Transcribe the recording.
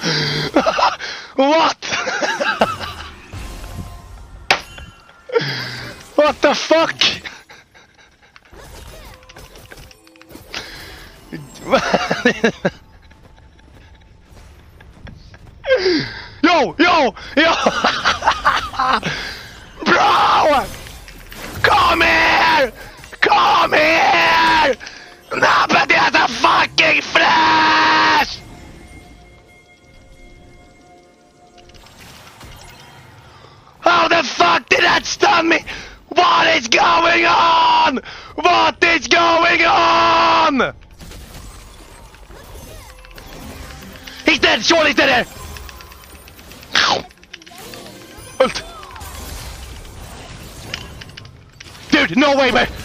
What? What the fuck? Yo! Bro! Come here! Come here! Nobody has a fucking flash! How the fuck did that stun me? What is going on? What is going on? He's dead! Surely he's dead here! Ult. Dude, no way, man!